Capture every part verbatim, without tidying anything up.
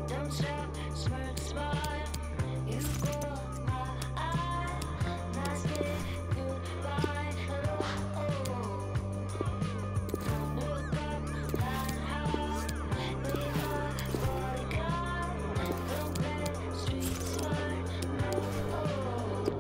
Don't stop, smirk, smile. You caught my eye. Last day, goodbye. Oh, look up, line high. Be my bodyguard. Don't play street smart. No.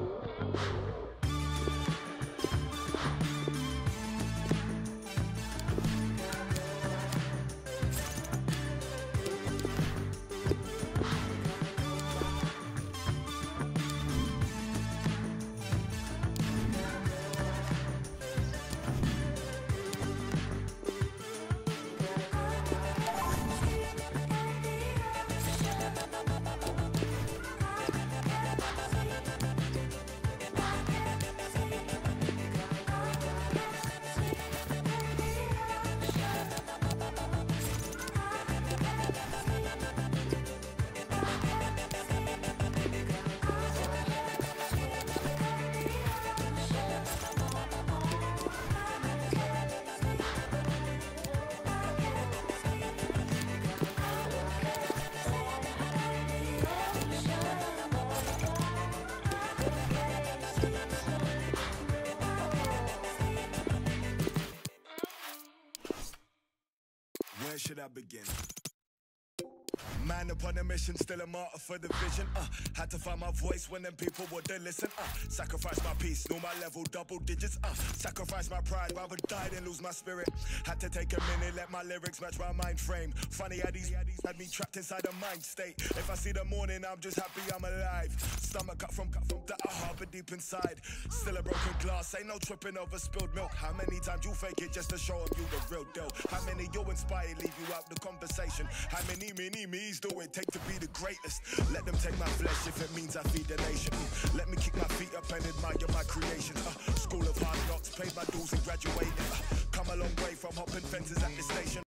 Where should I begin? Man upon a mission, still a martyr for the vision. Uh, had to find my voice when them people wouldn't listen. Uh, sacrifice my peace, knew my level, double digits. Uh, sacrifice my pride, rather die than lose my spirit. Had to take a minute, let my lyrics match my mind frame. Funny how these had me trapped inside a mind state. If I see the morning, I'm just happy I'm alive. Stomach cut from cut from that I harbor deep inside. Still a broken glass, ain't no tripping over spilled milk. How many times you fake it just to show them you the real deal? How many you inspire leave you out the conversation? How many mini me's do it take to be the greatest? Let them take my flesh if it means I feed the nation. Let me kick my feet up and admire my creations. Uh, school of hard knocks, paid my dues and graduated. Uh, come a long way from hopping fences at the station.